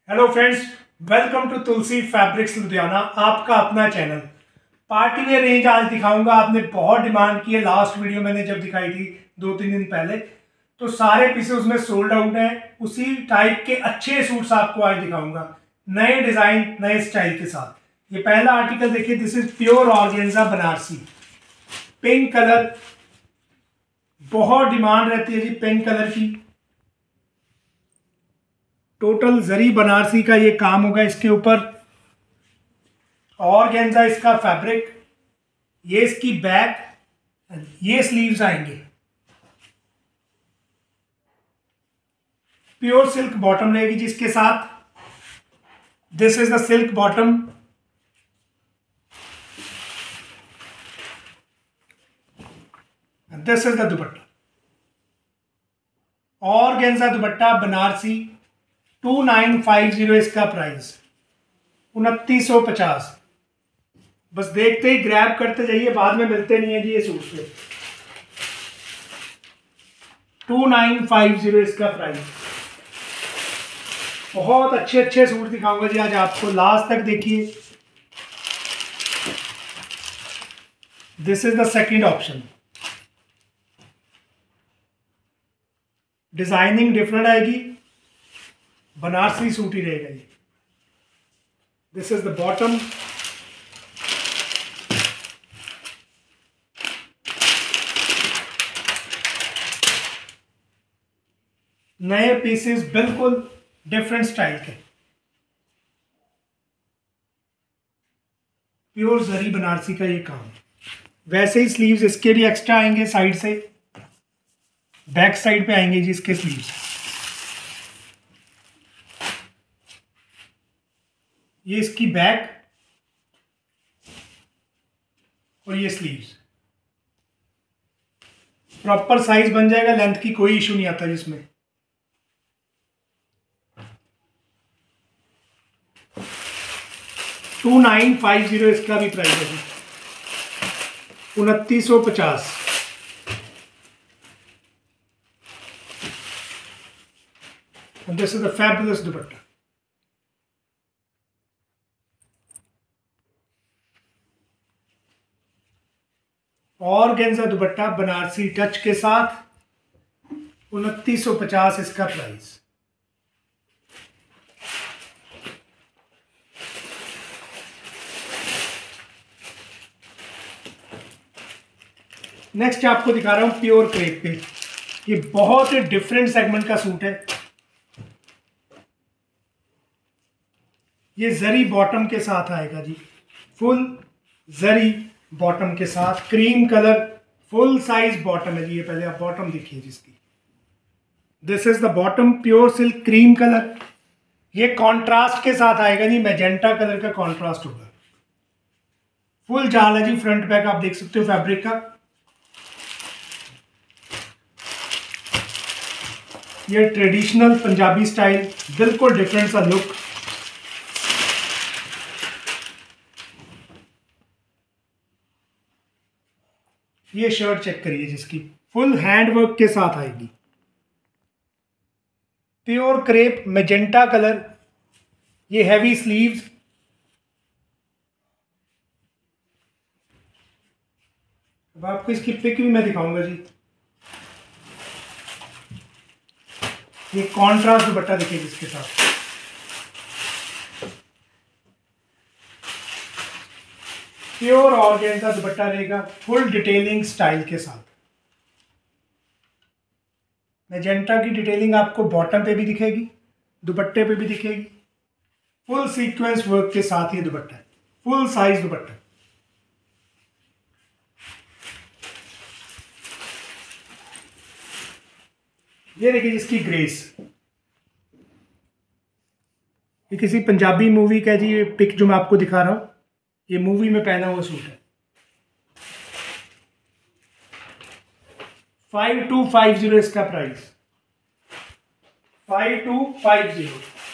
Hello friends, welcome to Tulsi fabrics Ludhiana, आपका अपना channel. Party wear range आज दिखाऊंगा। आपने बहुत डिमांड की है। लास्ट वीडियो मैंने जब दिखाई थी 2-3 दिन पहले, तो सारे पीसेस उसमें सोल्ड आउट हैं। उसी टाइप के अच्छे सूट्स आपको आज दिखाऊंगा, नए डिजाइन नए स्टाइल के साथ। ये पहला आर्टिकल देखिए, this is pure organza Banarasi, pink colour. बहुत डिमांड रहती है जी पिंक कलर की। टोटल जरी बनारसी का ये काम होगा इसके ऊपर। ऑर्गेन्जा इसका फैब्रिक, ये इसकी बैक, ये स्लीव्स आएंगे। प्योर सिल्क बॉटम रहेगी जिसके साथ। This is the silk bottom. This is the dupatta, organza dupatta Banarasi. 2950 इसका प्राइस, 2950। बस देखते ही ग्रैब करते जाइए, बाद में मिलते नहीं है जी ये सूट पे। 2950 इसका प्राइस। बहुत अच्छे अच्छे सूट दिखाऊंगा जी आज आपको, लास्ट तक देखिए। This is the second option. Designing different आएगी, बनारसी सूट ही रहेगा ये। This is the bottom. नए पीसेस, बिल्कुल डिफरेंट स्टाइल के। प्योर जरी बनारसी का ये काम। वैसे ही स्लीव्स इसके भी एक्स्ट्रा आएंगे साइड से, बैक साइड पे आएंगे जी इसके स्लीव्स। ये इसकी बैक और ये स्लीव्स। प्रॉपर साइज बन जाएगा, लेंथ की कोई इशू नहीं आता जिसमें। $2950 इसका भी प्राइस है जी, 2950। This is the fabulous dupatta. Organza dupatta Banarasi touch के साथ, 2950 इसका प्राइस। नेक्स्ट आपको दिखा रहा हूं प्योर क्रेप पे। ये बहुत ही डिफरेंट सेगमेंट का सूट है। ये जरी बॉटम के साथ आएगा जी, फुल जरी बॉटम के साथ। Cream colour, full size bottom है जी। ये पहले आप बॉटम देखिए जिसकी। This is the bottom, pure silk cream colour. ये कॉन्ट्रास्ट के साथ आएगा जी, मैजेंटा कलर का कॉन्ट्रास्ट होगा। फुल जाल है जी, फ्रंट बैक आप देख सकते हो फैब्रिक का। ये ट्रेडिशनल पंजाबी स्टाइल, बिल्कुल डिफरेंट सा लुक। ये शर्ट चेक करिए जिसकी फुल हैंडवर्क के साथ आएगी। Pure crepe magenta colour. ये हैवी स्लीव्स। अब आपको इसकी पिक भी मैं दिखाऊंगा जी। ये कॉन्ट्रास्ट दुपट्टा देखिए जिसके साथ। प्योर ऑर्गेन्जा दुपट्टा रहेगा, फुल डिटेलिंग स्टाइल के साथ। मैजेंटा की डिटेलिंग आपको बॉटम पे भी दिखेगी, दुपट्टे पे भी दिखेगी। फुल सीक्वेंस वर्क के साथ ये दुपट्टा है, फुल साइज दुपट्टा। ये देखिए जिसकी ग्रेस। ये किसी पंजाबी मूवी का जी, ये पिक जो मैं आपको दिखा रहा हूं, ये मूवी में पहना हुआ सूट है। 5250 इसका प्राइस, 5250।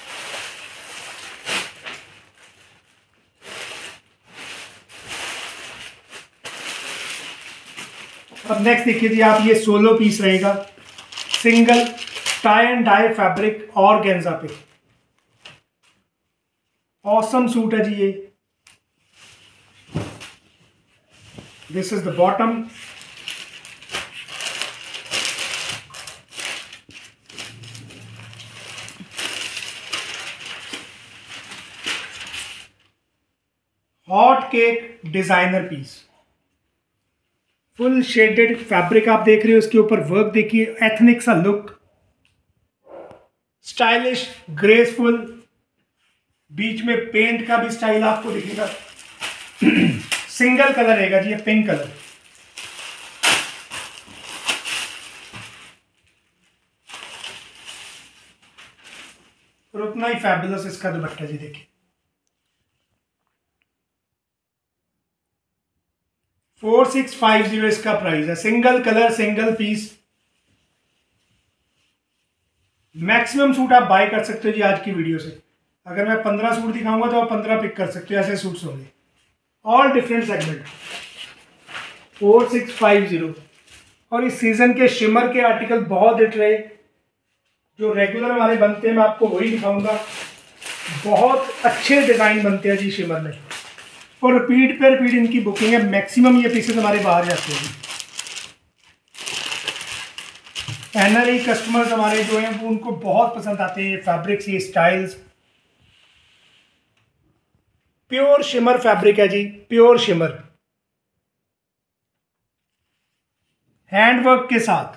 अब नेक्स्ट देखिए जी आप, ये सोलो पीस रहेगा, single tie and dye fabric organza पे। ऑसम सूट है जी ये। This is the bottom. Hot cake designer piece, full shaded fabric आप देख रहे हो, इसके ऊपर वर्क देखिए, एथनिक सा लुक, स्टाइलिश, ग्रेसफुल, बीच में पेंट का भी स्टाइल आपको दिखेगा। सिंगल कलर रहेगा जी ये, पिंक कलर। और उतना ही फैबुलस इसका दुपट्टा जी देखिए। 4650 इसका प्राइस है। Single colour, single piece. Maximum suit आप बाय कर सकते हो जी आज की वीडियो से। अगर मैं 15 सूट दिखाऊंगा तो आप 15 पिक कर सकते हो, ऐसे सूट्स होंगे, ऑल डिफरेंट सेगमेंट। 4650। और इस सीजन के शिमर के आर्टिकल बहुत हिट रहे, जो रेगुलर हमारे बनते हैं मैं आपको वही दिखाऊंगा। बहुत अच्छे डिजाइन बनते हैं जी शिमर में, और रिपीट पे रिपीट इनकी बुकिंग है। मैक्सिमम ये पीसेस हमारे बाहर जाते हैं। एनआरआई कस्टमर्स हमारे जो हैं वो उनको बहुत पसंद आते हैं ये फैब्रिक्स, ये स्टाइल्स। प्योर शिमर फैब्रिक है जी, प्योर शिमर, हैंडवर्क के साथ।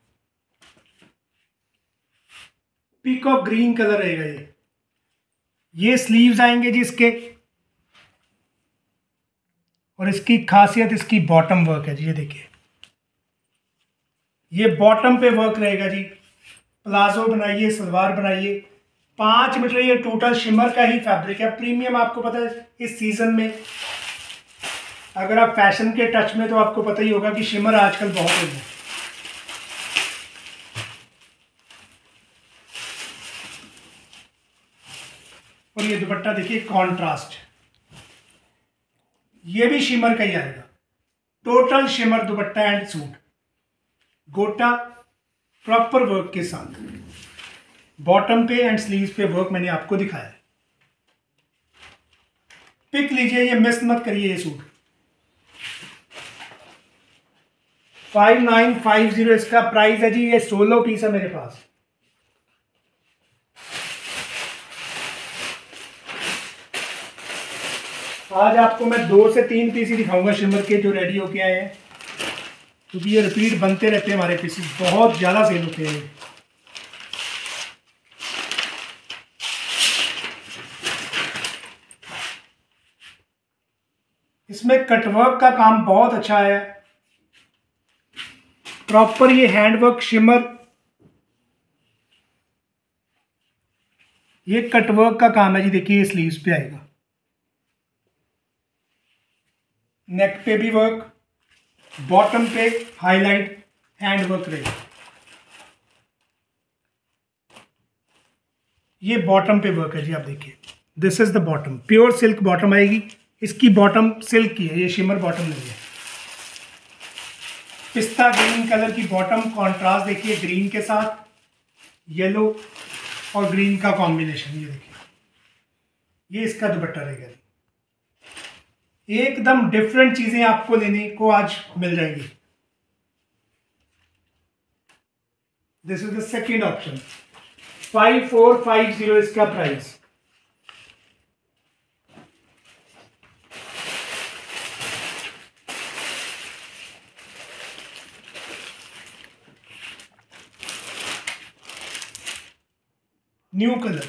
पीकॉक ग्रीन कलर रहेगा ये स्लीव्स आएंगे जी इसके। और इसकी खासियत इसकी बॉटम वर्क है जी, ये देखिए, ये बॉटम पे वर्क रहेगा जी। प्लाजो बनाइए, सलवार बनाइए, 5 मीटर ये टोटल शिमर का ही फैब्रिक है। प्रीमियम आपको पता है इस सीजन में, अगर आप फैशन के टच में तो आपको पता ही होगा कि शिमर आजकल बहुत है। और ये दुपट्टा देखिए, कॉन्ट्रास्ट, ये भी शिमर का ही आएगा। Total shimmer dupatta and suit, गोटा प्रॉपर वर्क के साथ। बॉटम पे एंड स्लीव्स पे वर्क मैंने आपको दिखाया है। पिक लीजिए, ये मिस मत करिए ये सूट। 5950 इसका प्राइस है जी। ये 16 पीस है मेरे पास। आज आपको मैं 2 से 3 पीस ही दिखाऊंगा शिमर के, जो रेडी होके आए हैं, क्योंकि ये रिपीट बनते रहते हैं हमारे पीसेस, बहुत ज़्यादा सेल होते हैं। इसमें कटवर्क का काम बहुत अच्छा है, प्रॉपर ये हैंडवर्क शिमर, ये कटवर्क का काम है जी। देखिए ये स्लीव्स पे आएगा, नेक पे भी वर्क, बॉटम पे हाईलाइट हैंडवर्क रहेगा। ये बॉटम पे वर्क है जी, आप देखिए, this is the bottom, pure silk bottom आएगी। इसकी बॉटम सिल्क की है, ये शिमर बॉटम नहीं है। पिस्ता ग्रीन कलर की बॉटम, कॉन्ट्रास्ट देखिए ग्रीन के साथ, येलो और ग्रीन का कॉम्बिनेशन, ये देखिए, ये इसका दुपट्टा रहेगा। एकदम डिफरेंट चीजें आपको लेने को आज मिल जाएंगी। This is the second option. 5450 इसका प्राइस। न्यू कलर,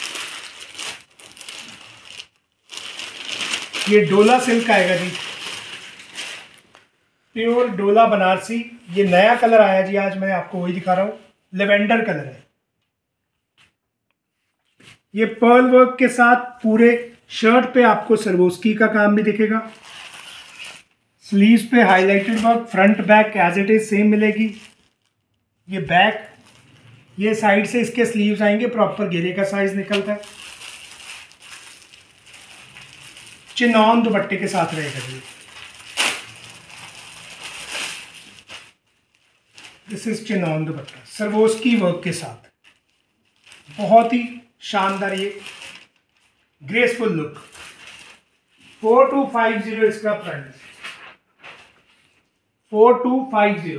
ये डोला सिल्क आएगा जी, प्योर डोला बनारसी। ये नया कलर आया जी, आज मैं आपको वही दिखा रहा हूं, लेवेंडर कलर है। ये पर्ल वर्क के साथ पूरे शर्ट पे आपको सरवोस्की का काम भी दिखेगा। स्लीव्स पे highlighted work, front back as it is same मिलेगी। ये बैक, ये साइड से इसके स्लीव्स आएंगे, प्रॉपर घेरे का साइज निकलता है। चिनॉन दुपट्टे के साथ रहेगा जी। This is chinon dupatta, Swarovski work के साथ, बहुत ही शानदार ये ग्रेसफुल लुक। 4250 इसका प्राइस, 4250।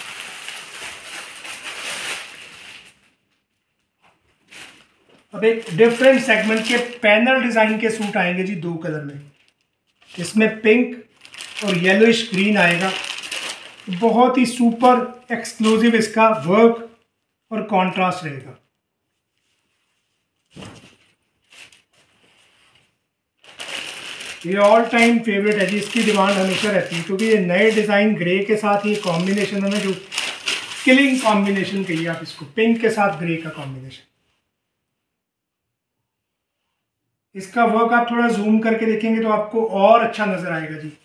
अब एक डिफरेंट सेगमेंट के पैनल डिजाइन के सूट आएंगे जी, 2 कलर में। इसमें पिंक और येलोइश ग्रीन आएगा। बहुत ही सुपर एक्सक्लूसिव इसका वर्क और कॉन्ट्रास्ट रहेगा। ये ऑल टाइम फेवरेट है जी, इसकी डिमांड हमेशा रहती है क्योंकि ये नए डिजाइन ग्रे के साथ ये कॉम्बिनेशन है ना, जो किलिंग कॉम्बिनेशन कहिए आप इसको, पिंक के साथ ग्रे का कॉम्बिनेशन। इसका वर्क आप थोड़ा जूम करके देखेंगे तो आपको और अच्छा नजर आएगा जी।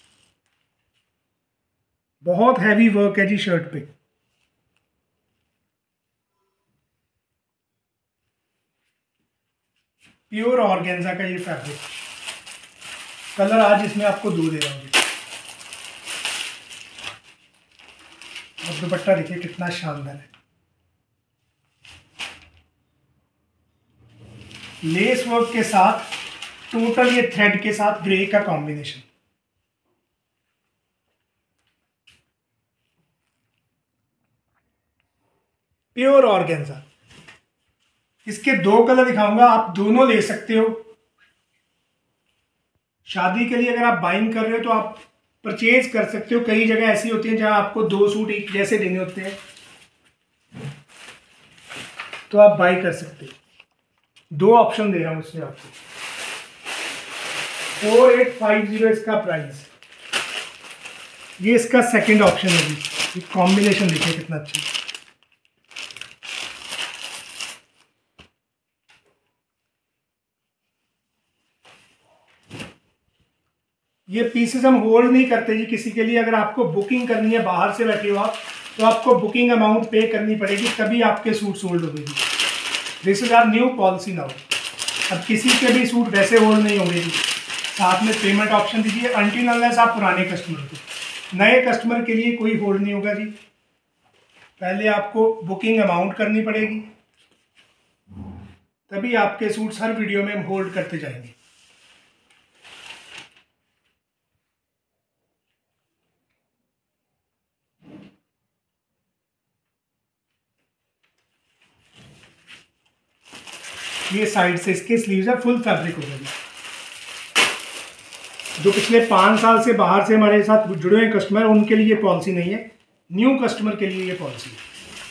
बहुत हैवी वर्क है जी शर्ट पे। प्योर ऑर्गेन्जा का ये फैब्रिक। कलर आज इसमें आपको 2 दे रहा हूँ। और दुपट्टा देखिए कितना शानदार है। लेस वर्क के साथ टोटल ये थ्रेड के साथ ग्रे का कॉम्बिनेशन। Pure organza. इसके 2 कलर दिखाऊंगा, आप दोनों ले सकते हो। शादी के लिए अगर आप बाइंग कर रहे हो तो आप परचेज कर सकते हो। कई जगह ऐसी होती है जहां आपको 2 सूट एक जैसे देने होते हैं, तो आप बाई कर सकते हो। 2 ऑप्शन दे रहा हूं इसमें आपको। 4850 इसका प्राइस। ये इसका सेकंड ऑप्शन है जी। ये कॉम्बिनेशन देखिए कितना अच्छा है। ये पीसेस हम होल्ड नहीं करते जी किसी के लिए। अगर आपको बुकिंग करनी है, बाहर से बैठे हो आप, तो आपको बुकिंग अमाउंट पे करनी पड़ेगी, तभी आपके सूट सोल्ड होंगे जी। This is our new policy now. अब किसी के भी सूट वैसे होल्ड नहीं होंगे जी। साथ में पेमेंट ऑप्शन दीजिए अनटिल अनलेस आप पुराने कस्टमर को। नए कस्टमर के लिए कोई होल्ड नहीं होगा जी। पहले आपको बुकिंग अमाउंट करनी पड़ेगी, तभी आपके सूट्स हर वीडियो में हम होल्ड करते जाएंगे। ये साइड से इसके स्लीव्स है, फुल फैब्रिक होगा जी। जो पिछले 5 साल से बाहर से हमारे साथ जुड़े हुए कस्टमर, उनके लिए पॉलिसी नहीं है, न्यू कस्टमर के लिए ये पॉलिसी है।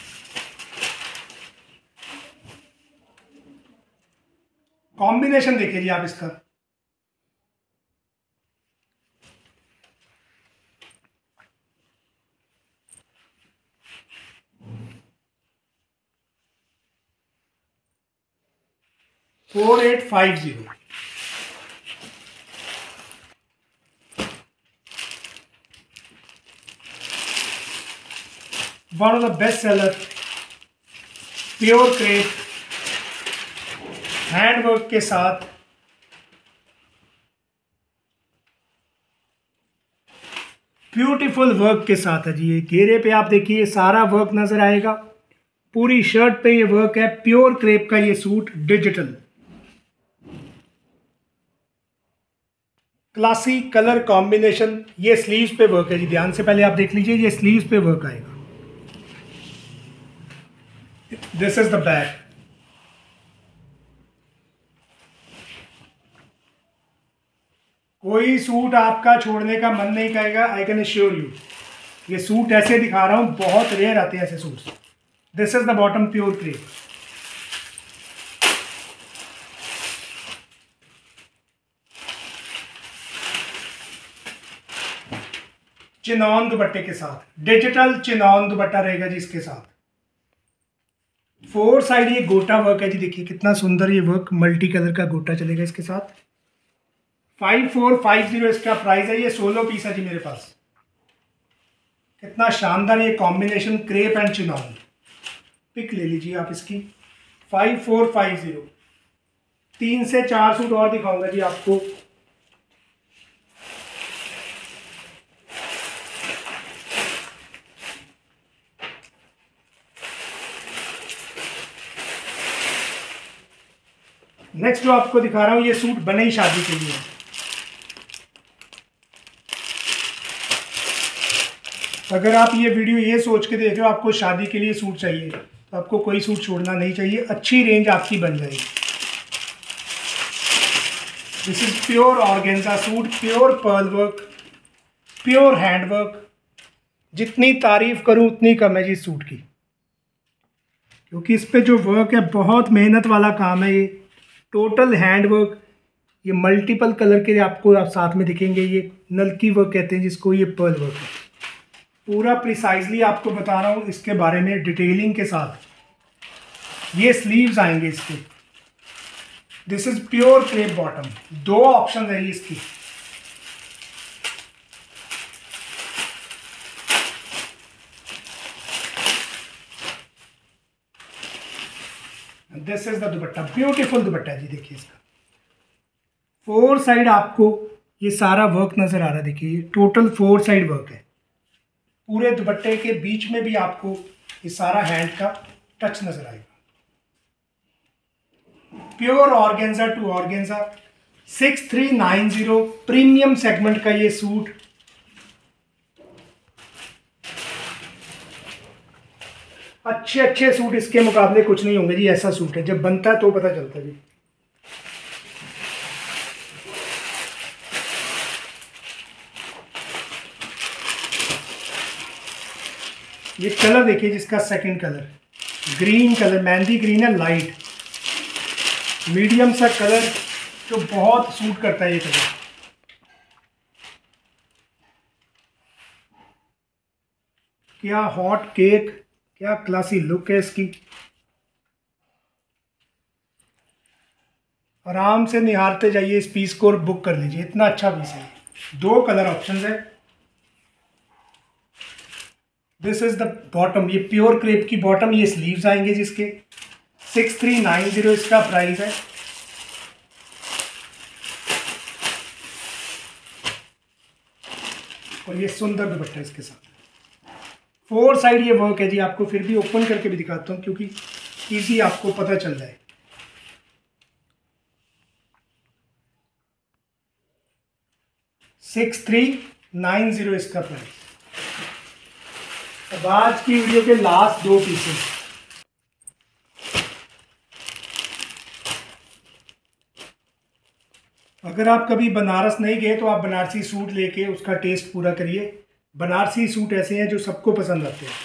कॉम्बिनेशन देखिए जी आप इसका। $4850। One of the best seller, pure crepe, handwork के साथ। ब्यूटीफुल वर्क के साथ है जी। ये घेरे पे आप देखिए सारा वर्क नजर आएगा। पूरी शर्ट पे ये वर्क है। प्योर क्रेप का ये suit, digital classy colour combination. ये स्लीव्स पे वर्क है जी, ध्यान से पहले आप देख लीजिए। ये स्लीव्स पे वर्क आएगा। This is the back. कोई सूट आपका छोड़ने का मन नहीं करेगा, आई कैन एश्योर यू। ये सूट ऐसे दिखा रहा हूं, बहुत रेयर आते हैं ऐसे suits. This is the bottom, pure crepe. Chinon दुपट्टे के साथ, डिजिटल चिनॉन दुपट्टा रहेगा जी इसके साथ। 4 साइड ये गोटा वर्क है जी। देखिए कितना सुंदर ये वर्क, मल्टी कलर का गोटा चलेगा इसके साथ। 5450 इसका प्राइस है। ये 16 पीस है जी मेरे पास। कितना शानदार ये combination, crepe and chinon. Pick ले लीजिए आप इसकी। 5450। 3 से 4 सूट और दिखाऊंगा जी आपको। नेक्स्ट जो आपको दिखा रहा हूँ, ये सूट बने ही शादी के लिए। अगर आप ये वीडियो ये सोच के देख रहे हो आपको शादी के लिए सूट चाहिए, तो आपको कोई सूट छोड़ना नहीं चाहिए, अच्छी रेंज आपकी बन जाएगी। This is pure organza suit, pure pearl work, pure hand work. जितनी तारीफ करूं उतनी कम है जी इस सूट की, क्योंकि इस पे जो वर्क है बहुत मेहनत वाला काम है। ये टोटल हैंड वर्क, ये मल्टीपल कलर के आपको आप साथ में दिखेंगे। ये नल्की वर्क कहते हैं जिसको, ये पर्ल वर्क है। पूरा प्रिसाइजली आपको बता रहा हूँ इसके बारे में डिटेलिंग के साथ। ये स्लीव्स आएंगे इसके। This is pure crepe bottom. 2 option है इसकी। This is the dupatta, beautiful dupatta है जी। देखिए इसका 4 साइड आपको ये सारा वर्क नजर आ रहा है। देखिए ये टोटल 4 साइड वर्क है। पूरे दुपट्टे के बीच में भी आपको ये सारा हैंड का टच नजर आएगा। Pure organza to organza, 6390 premium segment का ये सूट। अच्छे सूट इसके मुकाबले कुछ नहीं होंगे जी। ऐसा सूट है, जब बनता है तो पता चलता है जी। ये कलर देखिए जिसका second colour, green colour, mehndi green है, लाइट मीडियम सा कलर जो बहुत सूट करता है ये कलर। क्या हॉट केक, क्या क्लासी लुक है इसकी। आराम से निहारते जाइए इस पीस को और बुक कर लीजिए, इतना अच्छा पीस है। 2 कलर ऑप्शंस है। दिस इज द बॉटम, ये प्योर क्रेप की बॉटम। ये स्लीव्स आएंगे जिसके 6390 इसका प्राइस है। और ये सुंदर दुपट्टा इसके साथ। 4 साइड ये वर्क है जी। आपको फिर भी ओपन करके भी दिखाता हूँ क्योंकि इजी आपको पता चल जाए। $6390 इसका प्राइस। अब आज की वीडियो के लास्ट 2 पीसेस। अगर आप कभी बनारस नहीं गए तो आप बनारसी सूट लेके उसका टेस्ट पूरा करिए। बनारसी सूट ऐसे हैं जो सबको पसंद आते हैं।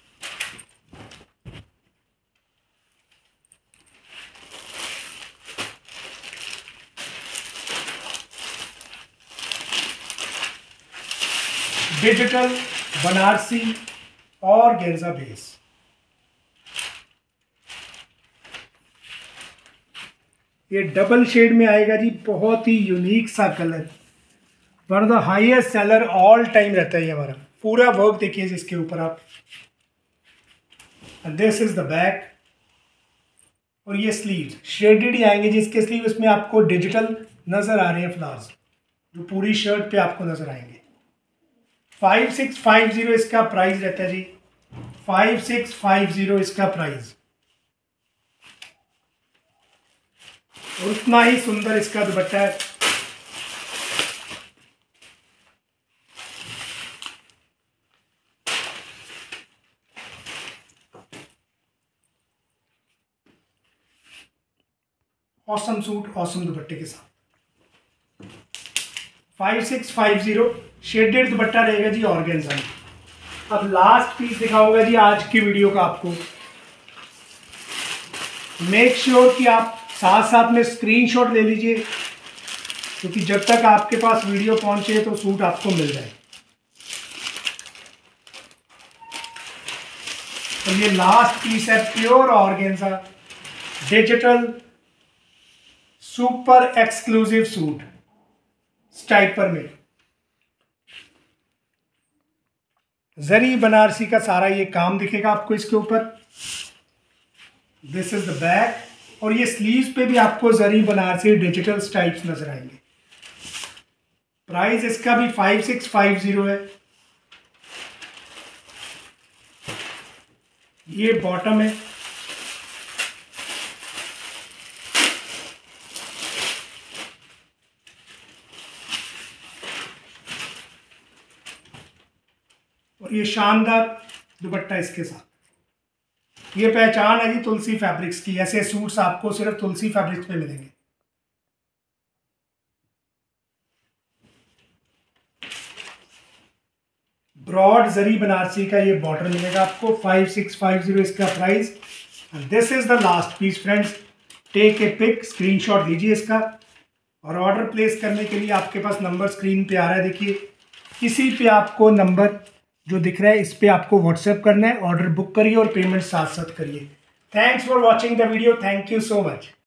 Digital Banarasi organza base. ये डबल शेड में आएगा जी, बहुत ही यूनिक सा colour. One of the highest seller all time रहता है ये हमारा। पूरा वर्क देखिए इसके ऊपर आप। This is the back. और ये स्लीव्स शेडेड ही आएंगे जिसके स्लीव इसमें आपको डिजिटल नजर आ रहे हैं फ्लावर्स, जो पूरी शर्ट पे आपको नजर आएंगे। 5650 इसका प्राइस रहता है जी। 5650 इसका प्राइस। और उतना ही सुंदर इसका दुपट्टा है। ऑसम सूट, ऑसम दुपट्टे के साथ। 5650 शेडेड दुपट्टा रहेगा जी ऑर्गेन्जा में। अब लास्ट पीस दिखाऊंगा जी आज की वीडियो का आपको। मेक श्योर कि आप साथ साथ में स्क्रीनशॉट ले लीजिए, क्योंकि जब तक आपके पास वीडियो पहुंचे तो सूट आपको मिल जाए। तो ये लास्ट पीस है, pure organza digital super exclusive suit स्टाइपर में। जरी बनारसी का सारा ये काम दिखेगा आपको इसके ऊपर। This is the back. और ये स्लीव्स पे भी आपको जरी बनारसी डिजिटल स्ट्राइप्स नजर आएंगे। प्राइस इसका भी 5650 है। ये बॉटम है। ये शानदार दुपट्टा इसके साथ। ये पहचान है जी तुलसी फैब्रिक्स की, ऐसे सूट्स आपको सिर्फ तुलसी फैब्रिक्स पे मिलेंगे। ब्रॉड जरी बनारसी का ये बॉर्डर मिलेगा आपको, 5650 इसका price. This is the last piece friends, take a pick, screenshot लीजिए इसका और ऑर्डर प्लेस करने के लिए आपके पास नंबर स्क्रीन पे आ रहा है, देखिए इसी पे आपको नंबर जो दिख रहा है इस पे आपको व्हाट्सएप करना है, ऑर्डर बुक करिए और पेमेंट साथ साथ करिए। Thanks for watching the video, thank you so much.